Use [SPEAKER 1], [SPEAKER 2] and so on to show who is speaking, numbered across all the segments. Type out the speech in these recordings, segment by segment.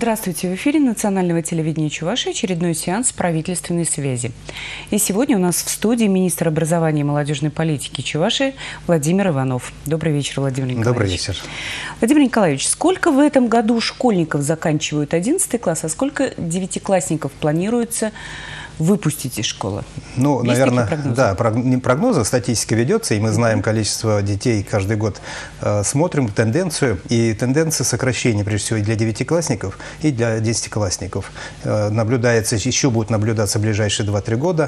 [SPEAKER 1] Здравствуйте! В эфире национального телевидения Чувашии очередной сеанс правительственной связи. И сегодня у нас в студии министр образования и молодежной политики Чувашии Владимир Иванов. Добрый вечер, Владимир Николаевич.
[SPEAKER 2] Добрый вечер.
[SPEAKER 1] Владимир Николаевич, сколько в этом году школьников заканчивают 11 класс, а сколько девятиклассников планируется выпустить из школы?
[SPEAKER 2] Ну,
[SPEAKER 1] есть
[SPEAKER 2] наверное,
[SPEAKER 1] прогнозы?
[SPEAKER 2] да, прогнозы, статистика ведется, и мы знаем количество детей каждый год, смотрим тенденцию, и тенденция сокращения, прежде всего, и для девятиклассников, и для десятиклассников. Наблюдается, еще будет наблюдаться в ближайшие 2-3 года,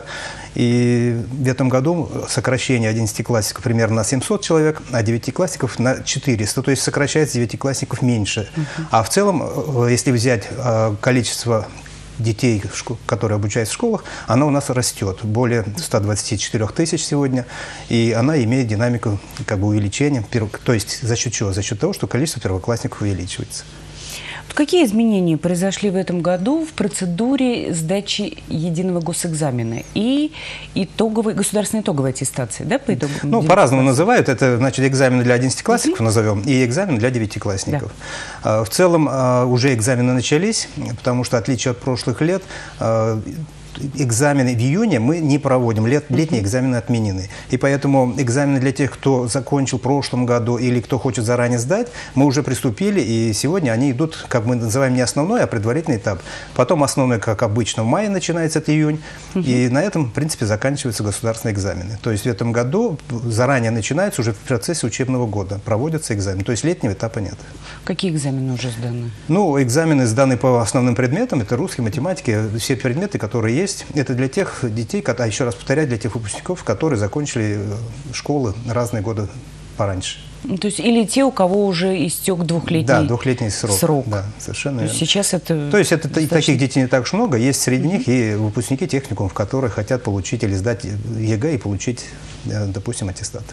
[SPEAKER 2] и в этом году сокращение одиннадцатиклассников примерно на 700 человек, а девятиклассников на 400, то есть сокращается девятиклассников меньше. А в целом, если взять количество детей, которые обучаются в школах, она у нас растет. Более 124 тысяч сегодня. И она имеет динамику увеличения. То есть за счет чего? За счет того, что количество первоклассников увеличивается.
[SPEAKER 1] Какие изменения произошли в этом году в процедуре сдачи единого госэкзамена и государственной итоговой аттестации, да, по итогам?
[SPEAKER 2] Ну, по-разному называют. Это, значит, экзамены для одиннадцатиклассников назовем, и экзамен для девятиклассников. Да. В целом уже экзамены начались, потому что, в отличие от прошлых лет, экзамены в июне мы не проводим, летние экзамены отменены. И поэтому экзамены для тех, кто закончил в прошлом году или кто хочет заранее сдать, мы уже приступили, и сегодня они идут, как мы называем, не основной, а предварительный этап. Потом основной, как обычно, в мае начинается, это июнь, и на этом, в принципе, заканчиваются государственные экзамены. То есть в этом году заранее начинается уже в процессе учебного года, проводятся экзамены. То есть летнего этапа нет.
[SPEAKER 1] Какие экзамены уже сданы?
[SPEAKER 2] Ну, экзамены сданы по основным предметам, это русский, математика, все предметы, которые есть. Это для тех детей, а еще раз повторяю, для тех выпускников, которые закончили школы разные годы пораньше.
[SPEAKER 1] То есть или те, у кого уже истек двухлетний
[SPEAKER 2] Да, двухлетний срок. Да, совершенно верно.
[SPEAKER 1] Сейчас это...
[SPEAKER 2] То есть это таких детей не так уж много. Есть среди них и выпускники техникумов, которые хотят получить или сдать ЕГЭ и получить, допустим, аттестат.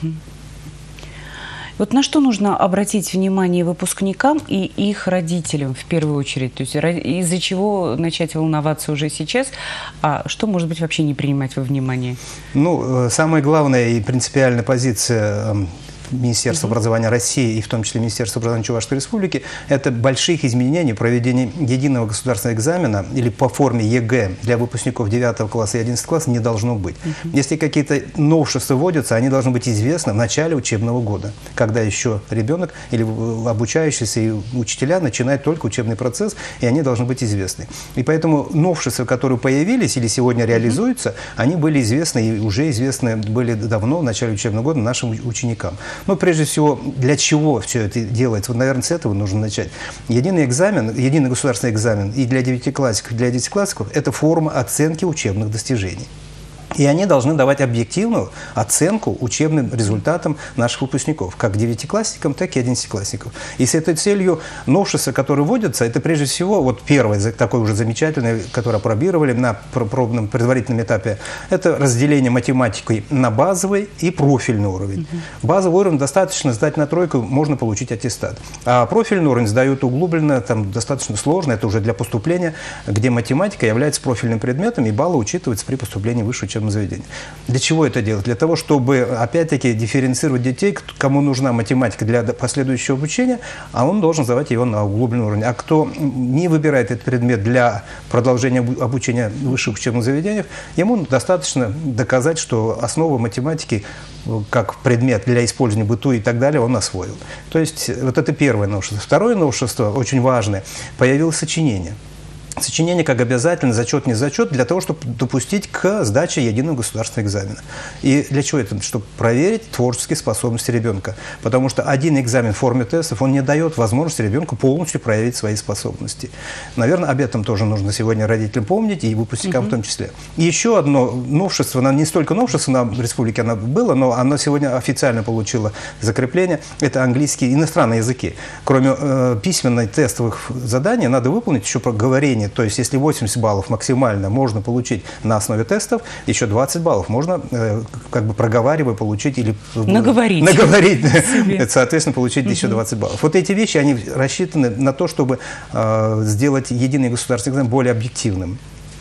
[SPEAKER 1] Вот на что нужно обратить внимание выпускникам и их родителям в первую очередь? То есть из-за чего начать волноваться уже сейчас, а что, может быть, вообще не принимать во внимание? Ну,
[SPEAKER 2] самая главная и принципиальная позиция Министерства образования России и в том числе Министерства образования Чувашской Республики – это больших изменений проведения единого государственного экзамена или по форме ЕГЭ для выпускников 9 класса и 11 класса не должно быть. Если какие-то новшества вводятся, они должны быть известны в начале учебного года, когда еще ребенок или обучающийся и учителя начинают только учебный процесс, и они должны быть известны. И поэтому новшества, которые появились или сегодня реализуются, они были известны и уже известны были давно, в начале учебного года, нашим ученикам. Ну, прежде всего, для чего все это делается? Вот, наверное, с этого нужно начать. Единый экзамен, единый государственный экзамен и для девятиклассников, и для десятиклассников – это форма оценки учебных достижений. И они должны давать объективную оценку учебным результатам наших выпускников, как девятиклассникам, так и одиннадцатиклассникам. И с этой целью новшества, которые вводятся, это прежде всего, вот первое, такое уже замечательное, которое опробировали на пробном предварительном этапе, это разделение математики на базовый и профильный уровень. Базовый уровень достаточно сдать на тройку, можно получить аттестат. А профильный уровень сдают углубленно, там достаточно сложно, это уже для поступления, где математика является профильным предметом, и баллы учитываются при поступлении в высшее учебное заведение. Для чего это делать? Для того, чтобы, опять-таки, дифференцировать детей, кому нужна математика для последующего обучения, а он должен сдавать его на углубленный уровень. А кто не выбирает этот предмет для продолжения обучения в высших учебных заведениях, ему достаточно доказать, что основы математики, как предмет для использования в быту и так далее, он освоил. То есть, вот это первое новшество. Второе новшество, очень важное, появилось сочинение. Сочинение как обязательно, зачет, не зачет, для того, чтобы допустить к сдаче единого государственного экзамена. И для чего это? Чтобы проверить творческие способности ребенка. Потому что один экзамен в форме тестов, он не дает возможности ребенку полностью проявить свои способности. Наверное, об этом тоже нужно сегодня родителям помнить, и выпускникам в том числе. И еще одно новшество, не столько новшество на республике оно было, но оно сегодня официально получило закрепление, это английские иностранные языки. Кроме письменных тестовых заданий, надо выполнить еще говорение. То есть, если 80 баллов максимально можно получить на основе тестов, еще 20 баллов можно, проговаривая, получить или наговорить, соответственно, получить еще 20 баллов. Вот эти вещи, они рассчитаны на то, чтобы сделать единый государственный экзамен более объективным.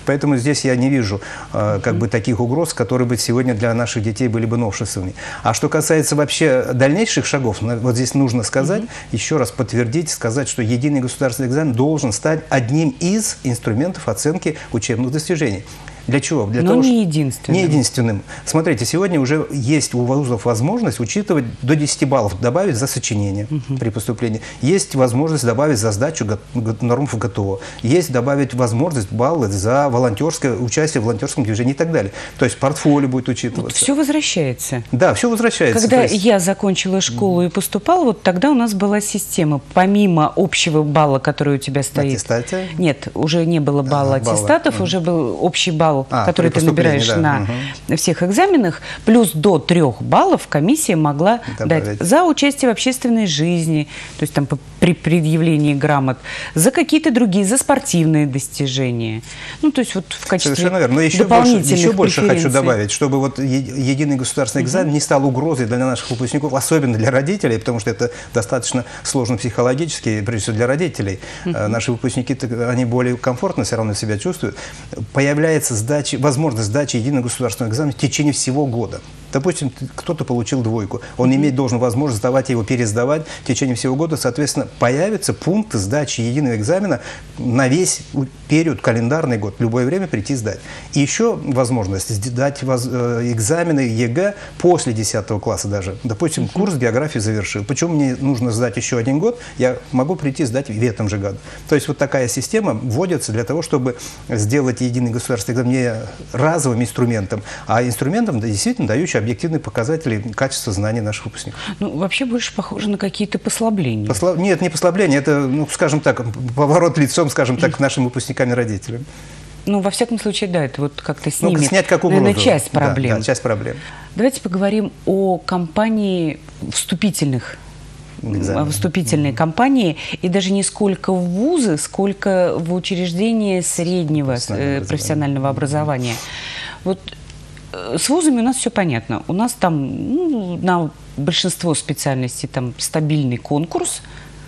[SPEAKER 2] Поэтому здесь я не вижу как бы таких угроз, которые бы сегодня для наших детей были бы новшествами. А что касается вообще дальнейших шагов, вот здесь нужно сказать, еще раз подтвердить, сказать, что единый государственный экзамен должен стать одним из инструментов оценки учебных достижений. Для чего? Для того,
[SPEAKER 1] не единственным.
[SPEAKER 2] Не единственным. Смотрите, сегодня уже есть у вузов возможность учитывать до 10 баллов, добавить за сочинение при поступлении. Есть возможность добавить за сдачу норм ГТО. Есть добавить возможность баллы за волонтерское участие в волонтерском движении и так далее. То есть портфолио будет учитываться.
[SPEAKER 1] Вот все возвращается.
[SPEAKER 2] Да, все возвращается.
[SPEAKER 1] Когда я закончила школу и поступала, вот тогда у нас была система, помимо общего балла, который у тебя стоит.
[SPEAKER 2] Аттестате?
[SPEAKER 1] Нет, уже не было балла аттестатов, уже был общий балл, который ты набираешь на всех экзаменах, плюс до 3 баллов комиссия могла дать за участие в общественной жизни, то есть там при предъявлении грамот, за какие-то другие, за спортивные достижения. Ну, то есть вот в качестве
[SPEAKER 2] совершенно верно. Но еще больше хочу добавить, чтобы вот единый государственный экзамен не стал угрозой для наших выпускников, особенно для родителей, потому что это достаточно сложно психологически, прежде всего для родителей. Наши выпускники, они более комфортно все равно себя чувствуют. Появляется возможность сдачи единого государственного экзамена в течение всего года. Допустим, кто-то получил 2, он имеет должную возможность сдавать его, пересдавать в течение всего года. Соответственно, появятся пункты сдачи единого экзамена на весь период, календарный год, в любое время прийти сдать. И еще возможность сдать экзамены ЕГЭ после 10 класса даже. Допустим, курс географии завершил. Почему мне нужно сдать еще 1 год? Я могу прийти сдать в этом же году. То есть вот такая система вводится для того, чтобы сделать единый государственный экзамен не разовым инструментом, а инструментом, действительно дающим объективные показатели качества знаний наших выпускников.
[SPEAKER 1] Ну, вообще больше похоже на какие-то послабления.
[SPEAKER 2] Нет, не послабления, это, ну, скажем так, поворот лицом, скажем так, к нашим выпускникам и родителям.
[SPEAKER 1] Ну, во всяком случае, да, это вот как-то снимет,
[SPEAKER 2] снять как угрозу.
[SPEAKER 1] наверное, часть проблем.
[SPEAKER 2] Да, часть проблем.
[SPEAKER 1] Давайте поговорим о кампании вступительной кампании, и даже не сколько в вузы, сколько в учреждения среднего профессионального образования. Вот с вузами у нас все понятно. У нас там на большинство специальностей там стабильный конкурс,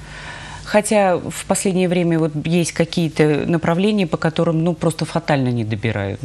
[SPEAKER 1] хотя в последнее время вот есть какие-то направления, по которым ну, просто фатально не добирают.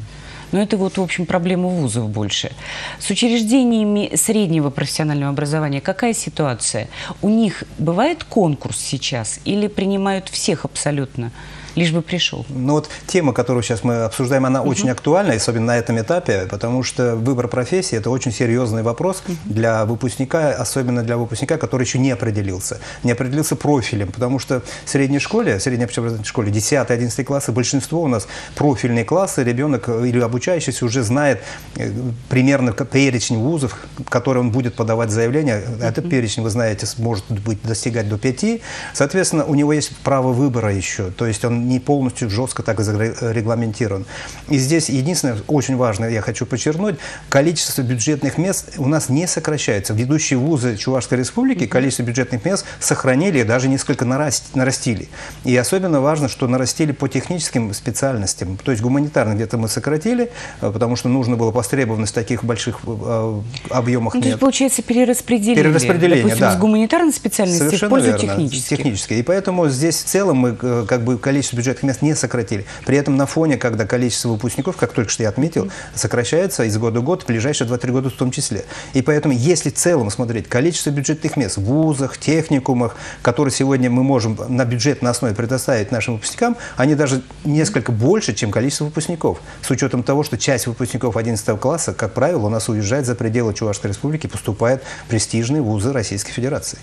[SPEAKER 1] Но это вот, в общем, проблема вузов больше. С учреждениями среднего профессионального образования какая ситуация? У них бывает конкурс сейчас или принимают всех абсолютно? Лишь бы пришел.
[SPEAKER 2] Ну вот тема, которую сейчас мы обсуждаем, она очень актуальна, особенно на этом этапе, потому что выбор профессии – это очень серьезный вопрос для выпускника, особенно для выпускника, который еще не определился профилем, потому что в средней школе, средней общеобразовательной школе, 10-11 классы, большинство у нас профильные классы, ребенок или обучающийся уже знает примерно перечень вузов, в которые он будет подавать заявление. Этот перечень, вы знаете, может быть достигать до 5. Соответственно, у него есть право выбора еще, то есть он не полностью жестко так регламентирован. И здесь единственное, очень важное, я хочу подчеркнуть, количество бюджетных мест у нас не сокращается. Ведущие вузы Чувашской Республики количество бюджетных мест сохранили и даже несколько нарастили. И особенно важно, что нарастили по техническим специальностям. То есть гуманитарно где-то мы сократили, потому что нужно было востребованность в таких больших объемах.
[SPEAKER 1] Ну, то есть, получается, перераспределение, допустим,
[SPEAKER 2] да.
[SPEAKER 1] С гуманитарной специальности в пользу технической.
[SPEAKER 2] И поэтому здесь в целом мы как бы количество бюджетных мест не сократили. При этом на фоне, когда количество выпускников, как только что я отметил, сокращается из года в год, в ближайшие 2-3 года в том числе. И поэтому, если в целом смотреть количество бюджетных мест в вузах, техникумах, которые сегодня мы можем на бюджетной основе предоставить нашим выпускникам, они даже несколько больше, чем количество выпускников. С учетом того, что часть выпускников 11 класса, как правило, у нас уезжает за пределы Чувашской Республики, поступает в престижные вузы Российской Федерации.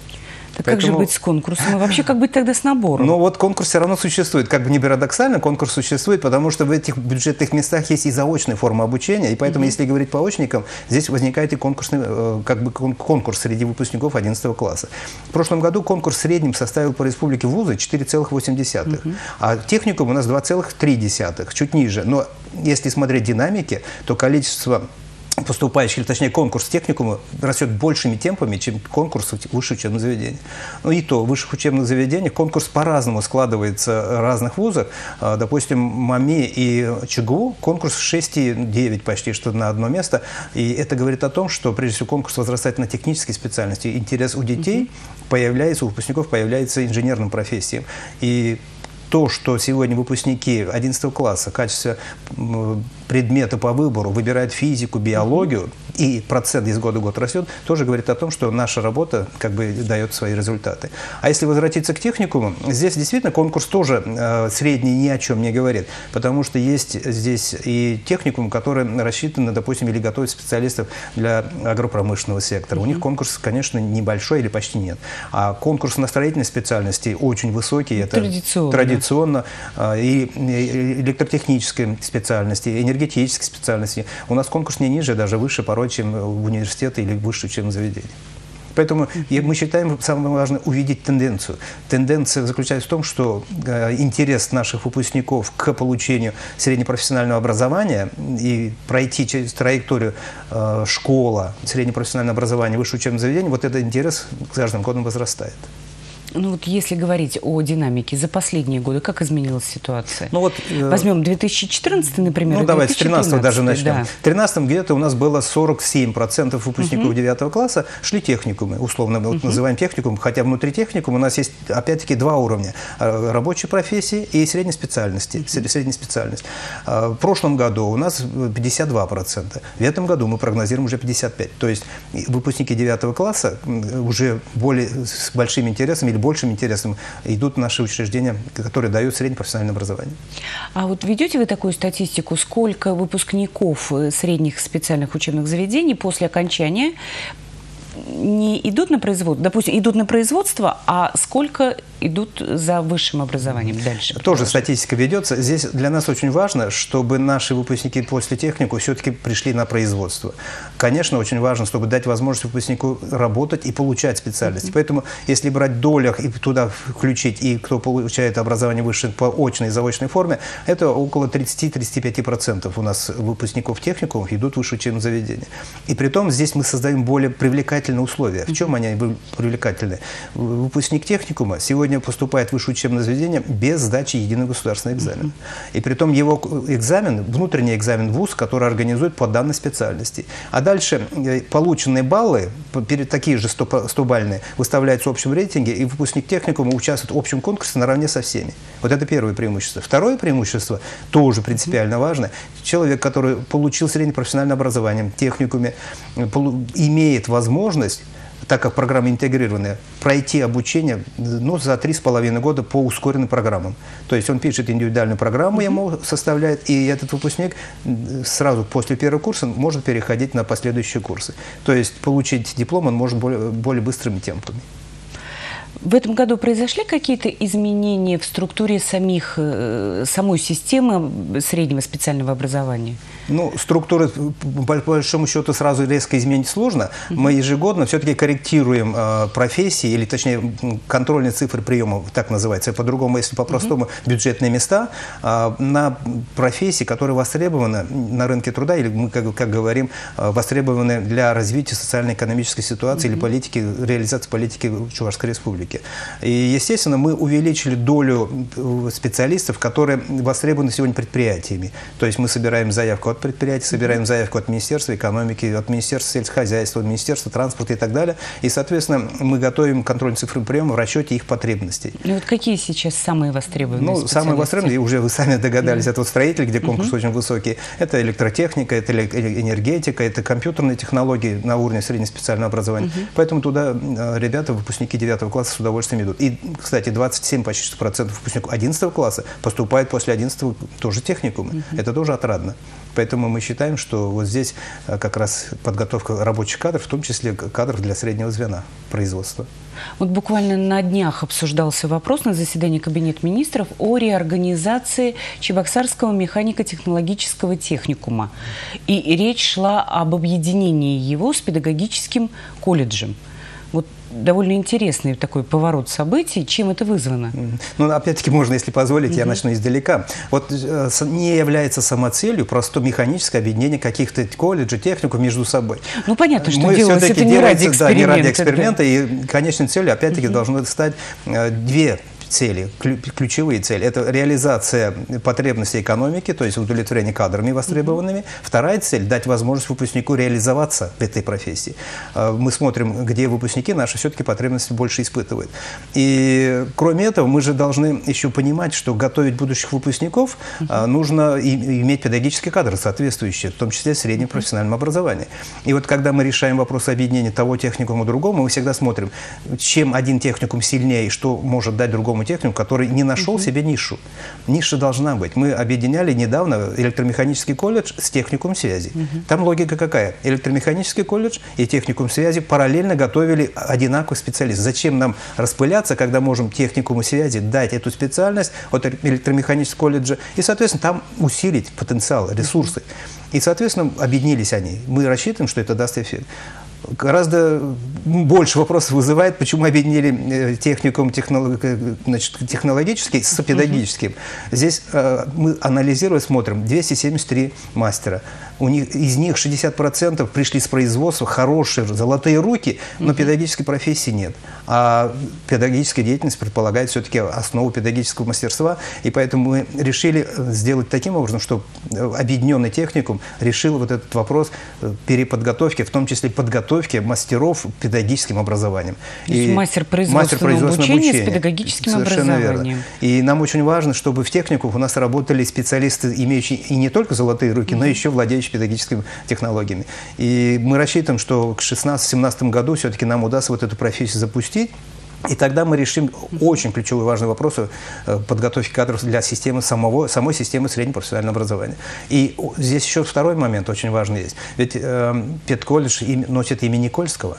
[SPEAKER 1] Так как же быть с конкурсом? И вообще, как быть тогда с набором?
[SPEAKER 2] Ну вот конкурс все равно существует. Как бы не парадоксально, конкурс существует, потому что в этих бюджетных местах есть и заочная форма обучения. И поэтому, если говорить по очникам, здесь возникает и конкурсный, как бы конкурс среди выпускников 11 класса. В прошлом году конкурс в среднем составил по республике вузы 4,8, а техникум у нас 2,3, чуть ниже. Но если смотреть динамики, то количество поступающих, или точнее конкурс техникума растет большими темпами, чем конкурс в высших учебных заведениях. Ну и то, в высших учебных заведениях конкурс по-разному складывается в разных вузах. Допустим, МАМИ и ЧГУ конкурс 6,9 почти что на одно место. И это говорит о том, что прежде всего конкурс возрастает на технические специальности. Интерес у детей появляется, у выпускников появляется инженерным профессиям. И то, что сегодня выпускники 11 класса в качестве предмета по выбору выбирают физику, биологию, и процент из года в год растет, тоже говорит о том, что наша работа как бы дает свои результаты. А если возвратиться к техникуму, здесь действительно конкурс тоже средний ни о чем не говорит, потому что есть здесь и техникум, который рассчитан, допустим, или готовит специалистов для агропромышленного сектора. У них конкурс, конечно, небольшой или почти нет. А конкурс на строительные специальности очень высокий. Это традиционно. И электротехнические специальности, энергетические специальности. У нас конкурс не ниже, даже выше порой, чем в университете или выше, чем в заведении. Поэтому мы считаем, самое важное, увидеть тенденцию. Тенденция заключается в том, что интерес наших выпускников к получению среднепрофессионального образования и пройти через траекторию школа, среднепрофессиональное образование, высшее учебное заведение, вот этот интерес с каждым годом возрастает.
[SPEAKER 1] Ну вот если говорить о динамике за последние годы, как изменилась ситуация?
[SPEAKER 2] Ну, вот,
[SPEAKER 1] возьмем 2014, например,
[SPEAKER 2] ну, давайте с 2013 даже начнем.
[SPEAKER 1] Да.
[SPEAKER 2] В 2013 где-то у нас было 47% выпускников 9 класса шли техникумы, условно мы называем техникум, хотя внутри техникума у нас есть опять-таки два уровня: рабочей профессии и средней специальности. Средней специальность. В прошлом году у нас 52%, в этом году мы прогнозируем уже 55%. То есть выпускники 9 класса уже с большим интересом или большим интересом идут в наши учреждения, которые дают среднее профессиональное образование.
[SPEAKER 1] А вот ведете вы такую статистику, сколько выпускников средних специальных учебных заведений после окончания не идут на производство, допустим, идут на производство, а сколько идут за высшим образованием дальше?
[SPEAKER 2] Тоже статистика ведется. Здесь для нас очень важно, чтобы наши выпускники после технику все-таки пришли на производство. Конечно, очень важно, чтобы дать возможность выпускнику работать и получать специальность. Поэтому, если брать в долях и туда включить и кто получает образование высшее по очной и заочной форме, это около 30-35% у нас выпускников техникумов идут в высшее учебное заведение. И при том здесь мы создаем более привлекательные условия. В чем они привлекательны? Выпускник техникума сегодня поступает в высшее учебное заведение без сдачи единого государственного экзамена. И при том его экзамен, внутренний экзамен вуз, который организует по данной специальности. А дальше полученные баллы, такие же 100-бальные, выставляются в общем рейтинге, и выпускник техникума участвует в общем конкурсе наравне со всеми. Вот это первое преимущество. Второе преимущество, тоже принципиально важное. Человек, который получил среднее профессиональное образование в техникуме, имеет возможность, так как программа интегрированная, пройти обучение за 3,5 года по ускоренным программам. То есть он пишет индивидуальную программу, ему составляет, и этот выпускник сразу после первого курса может переходить на последующие курсы. То есть получить диплом он может более быстрыми темпами.
[SPEAKER 1] В этом году произошли какие-то изменения в структуре самой системы среднего специального образования?
[SPEAKER 2] Ну, структуру, по большому счету, сразу резко изменить сложно. Мы ежегодно все-таки корректируем профессии, или точнее контрольные цифры приема, так называется, по-другому, если по-простому, бюджетные места на профессии, которые востребованы на рынке труда, или мы, как говорим, востребованы для развития социально-экономической ситуации или политики, реализации политики Чувашской Республики. И, естественно, мы увеличили долю специалистов, которые востребованы сегодня предприятиями. То есть мы собираем заявку от предприятий, собираем заявку от Министерства экономики, от Министерства сельскохозяйства, от Министерства транспорта и так далее. И, соответственно, мы готовим контрольные цифры приема в расчете их потребностей.
[SPEAKER 1] И вот какие сейчас самые востребованные специалисты?
[SPEAKER 2] Самые востребованные, уже вы сами догадались, это вот строитель, где конкурс очень высокий, это электротехника, это энергетика, это компьютерные технологии на уровне среднеспециального образования. Поэтому туда ребята, выпускники 9 класса с удовольствием идут. И, кстати, 27% почти выпускников 11 класса поступает после 11 тоже техникума. Это тоже отрадно. Поэтому мы считаем, что вот здесь как раз подготовка рабочих кадров, в том числе кадров для среднего звена производства.
[SPEAKER 1] Вот буквально на днях обсуждался вопрос на заседании Кабинета министров о реорганизации Чебоксарского механико-технологического техникума. И речь шла об объединении его с педагогическим колледжем. Вот довольно интересный такой поворот событий. Чем это вызвано?
[SPEAKER 2] Ну, опять-таки, можно, если позволить, я начну издалека. Вот не является самоцелью просто механическое объединение каких-то колледжей, техников между собой.
[SPEAKER 1] Ну, понятно, что делалось это не ради эксперимента.
[SPEAKER 2] Да, не ради эксперимента. И конечной целью, опять-таки, должно стать две цели, ключевые цели. Это реализация потребностей экономики, то есть удовлетворение кадрами востребованными. Вторая цель – дать возможность выпускнику реализоваться в этой профессии. Мы смотрим, где выпускники наши все-таки потребности больше испытывают. И кроме этого, мы же должны еще понимать, что готовить будущих выпускников нужно иметь педагогические кадры соответствующие, в том числе в среднем профессиональном образовании. И вот когда мы решаем вопрос объединения того техникума другому, мы всегда смотрим, чем один техникум сильнее и что может дать другому техникуму, который не нашел себе нишу. Ниша должна быть. Мы объединяли недавно электромеханический колледж с техникумом связи. Там логика какая? Электромеханический колледж и техникум связи параллельно готовили одинаковых специалистов. Зачем нам распыляться, когда можем техникуму связи дать эту специальность от электромеханического колледжа и, соответственно, там усилить потенциал, ресурсы. И, соответственно, объединились они. Мы рассчитываем, что это даст эффект. Гораздо больше вопросов вызывает, почему объединили техникум технологический с педагогическим. Здесь мы анализируя смотрим, 273 мастера. Из них 60% пришли с производства, хорошие, золотые руки, но педагогической профессии нет. А педагогическая деятельность предполагает все-таки основу педагогического мастерства, и поэтому мы решили сделать таким образом, чтобы объединенный техникум решил вот этот вопрос переподготовки, в том числе подготовки мастеров педагогическим образованием.
[SPEAKER 1] То есть мастер производственного обучения с педагогическим образованием.
[SPEAKER 2] Верно. И нам очень важно, чтобы в техникумах у нас работали специалисты, имеющие и не только золотые руки, но еще владеющие педагогическими технологиями. И мы рассчитываем, что к 2016-2017 году все-таки нам удастся вот эту профессию запустить. И тогда мы решим очень ключевой важный вопрос подготовки кадров для системы самой системы среднего профессионального образования. И здесь еще второй момент очень важный есть. Ведь педколледж носит имя Никольского.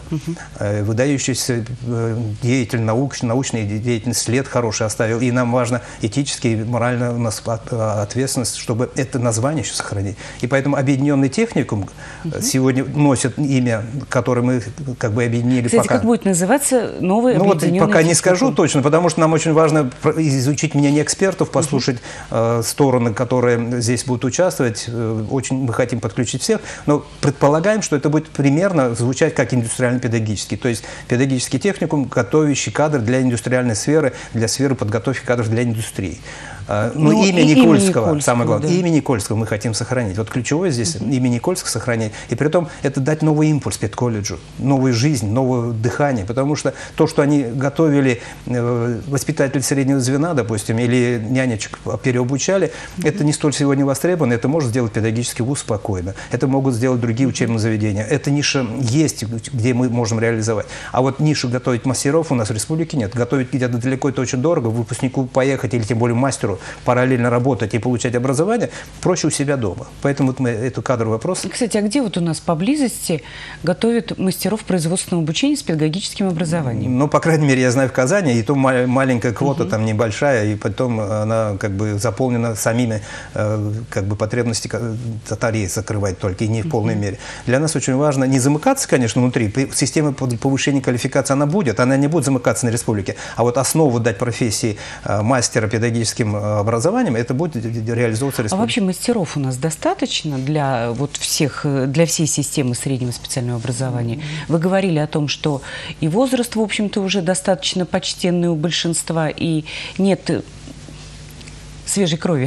[SPEAKER 2] Выдающийся деятель научной деятельности след хороший оставил. И нам важно этически и морально у нас ответственность, чтобы это название еще сохранить. И поэтому объединенный техникум сегодня носит имя, которое мы как бы объединили.
[SPEAKER 1] Кстати, как будет называться новый объединенный?
[SPEAKER 2] Пока не скажу точно, потому что нам очень важно изучить мнение экспертов, послушать стороны, которые здесь будут участвовать. Очень мы хотим подключить всех, но предполагаем, что это будет примерно звучать как индустриально-педагогический. То есть педагогический техникум, готовящий кадры для индустриальной сферы, для сферы подготовки кадров для индустрии. Но имя Никольского, самое главное, да. Имя Никольского мы хотим сохранить. Вот ключевое здесь имя Никольского сохранять. И при этом это дать новый импульс педколледжу, новую жизнь, новое дыхание. Потому что то, что они готовили воспитателей среднего звена, допустим, или нянечек переобучали, это не столь сегодня востребовано. Это может сделать педагогический вуз спокойно. Это могут сделать другие учебные заведения. Эта ниша есть, где мы можем реализовать. А вот нишу готовить мастеров у нас в республике нет. Готовить где-то далеко это очень дорого. Выпускнику поехать или тем более мастеру параллельно работать и получать образование, проще у себя дома. Поэтому вот мы эту кадровый вопрос...
[SPEAKER 1] Кстати, а где вот у нас поблизости готовят мастеров производственного обучения с педагогическим образованием?
[SPEAKER 2] Ну, по крайней мере, я знаю в Казани, и то маленькая квота там небольшая, и потом она как бы заполнена самими как бы потребности татарей закрывать только, и не в полной мере. Для нас очень важно не замыкаться, конечно, внутри. Система повышения квалификации, она будет, она не будет замыкаться на республике, а вот основу дать профессии мастера педагогическим образованием, это будет реализовываться республикой.
[SPEAKER 1] А вообще мастеров у нас достаточно для вот для всей системы среднего специального образования? Вы говорили о том, что и возраст, в общем-то, уже достаточно почтенный у большинства, и нет свежей крови.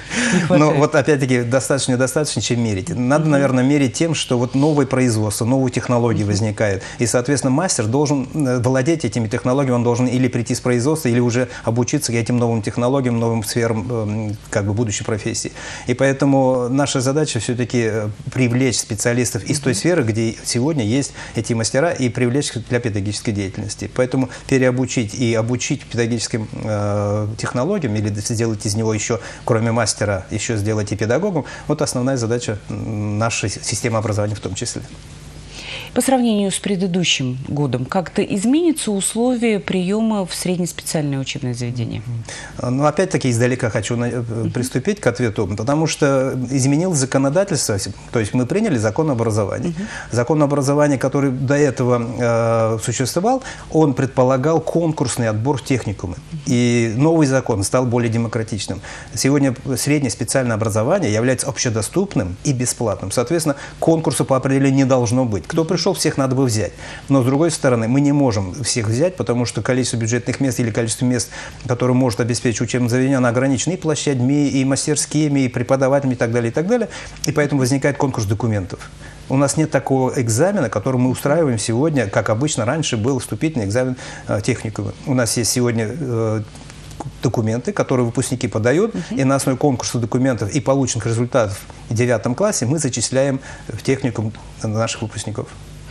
[SPEAKER 2] Но вот опять-таки достаточно, чем мерить. Надо, наверное, мерить тем, что вот новое производство, новые технологии возникают. И, соответственно, мастер должен владеть этими технологиями, он должен или прийти с производства, или уже обучиться этим новым технологиям, новым сферам как бы будущей профессии. И поэтому наша задача все-таки привлечь специалистов из той сферы, где сегодня есть эти мастера, и привлечь для педагогической деятельности. Поэтому переобучить и обучить педагогическим технологиям, или сделать из него еще, кроме мастера, еще сделать и педагогом, вот основная задача нашей системы образования в том числе.
[SPEAKER 1] По сравнению с предыдущим годом, как-то изменятся условия приема в среднеспециальное учебное заведение?
[SPEAKER 2] Ну, опять-таки, издалека хочу приступить к ответу, потому что изменилось законодательство, то есть мы приняли закон об образовании. Закон об образовании, который до этого существовал, он предполагал конкурсный отбор в техникумы. И новый закон стал более демократичным. Сегодня среднее специальное образование является общедоступным и бесплатным. Соответственно, конкурса по определению не должно быть. Кто пришел пришел, всех надо бы взять. Но, с другой стороны, мы не можем всех взять, потому что количество бюджетных мест или количество мест, которые может обеспечить учебное заведение, оно ограничено и площадьми, и мастерскими, и преподавателями, и так далее, и так далее. И поэтому возникает конкурс документов. У нас нет такого экзамена, который мы устраиваем сегодня, как обычно раньше был вступительный экзамен техникума. У нас есть сегодня документы, которые выпускники подают, и на основе конкурса документов и полученных результатов в 9 классе мы зачисляем в техникум наших выпускников.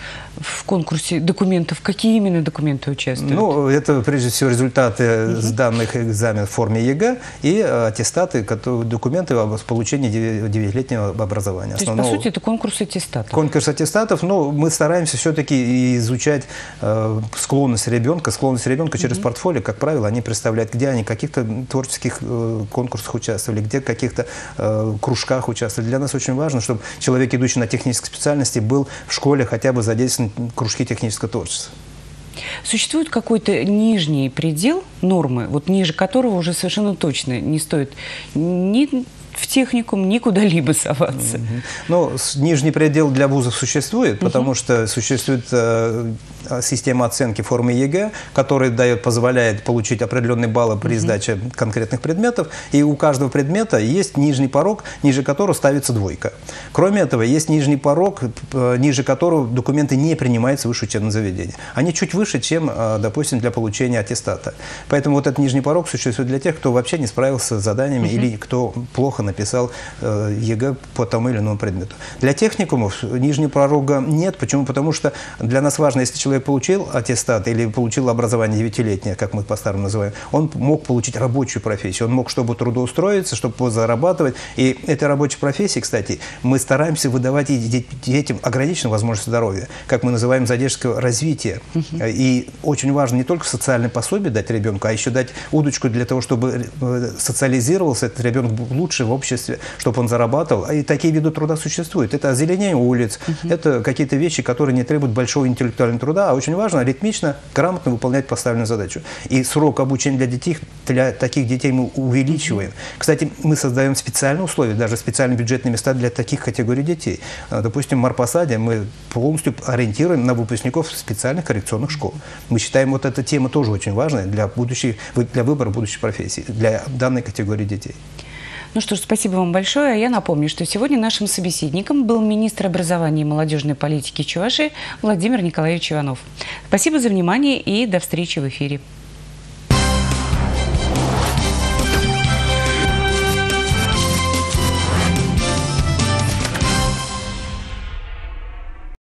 [SPEAKER 1] В конкурсе документов какие именно документы участвуют?
[SPEAKER 2] Ну, это прежде всего результаты сданных экзаменов в форме ЕГЭ и аттестаты, документы об получении 9-летнего образования.
[SPEAKER 1] То есть, по сути, это конкурс аттестатов? Конкурс
[SPEAKER 2] аттестатов, но мы стараемся все-таки изучать склонность ребенка. Склонность ребенка через портфолио, как правило, они представляют, где они в каких-то творческих конкурсах участвовали, где в каких-то кружках участвовали. Для нас очень важно, чтобы человек, идущий на технической специальности, был в школе хотя бы задействован в кружки технического творчества.
[SPEAKER 1] Существует какой-то нижний предел нормы, вот ниже которого уже совершенно точно не стоит ни в техникум, ни куда-либо соваться?
[SPEAKER 2] Ну, нижний предел для вузов существует, потому что существует система оценки формы ЕГЭ, которая позволяет получить определенные баллы при сдаче конкретных предметов, и у каждого предмета есть нижний порог, ниже которого ставится двойка. Кроме этого, есть нижний порог, ниже которого документы не принимаются в высшее учебное заведение. Они чуть выше, чем, допустим, для получения аттестата. Поэтому вот этот нижний порог существует для тех, кто вообще не справился с заданиями или кто плохо написал ЕГЭ по тому или иному предмету. Для техникумов нижнего порога нет. Почему? Потому что для нас важно, если человек получил аттестат или получил образование 9-летнее, как мы по-старому называем, он мог получить рабочую профессию, он мог, чтобы трудоустроиться, чтобы зарабатывать. И этой рабочей профессии, кстати, мы стараемся выдавать детям ограниченную возможность здоровья, как мы называем задержка развития. И очень важно не только социальное пособие дать ребенку, а еще дать удочку для того, чтобы социализировался этот ребенок лучше в обществе, чтобы он зарабатывал. И такие виды труда существуют. Это озеленение улиц, это какие-то вещи, которые не требуют большого интеллектуального труда, а очень важно ритмично, грамотно выполнять поставленную задачу. И срок обучения для таких детей мы увеличиваем. Кстати, мы создаем специальные условия, даже специальные бюджетные места для таких категорий детей. Допустим, в Марпасаде мы полностью ориентируем на выпускников специальных коррекционных школ. Мы считаем, вот эта тема тоже очень важная для выбора будущей профессии, для данной категории детей.
[SPEAKER 1] Ну что ж, спасибо вам большое. А я напомню, что сегодня нашим собеседником был министр образования и молодежной политики Чувашии Владимир Николаевич Иванов. Спасибо за внимание и до встречи в эфире.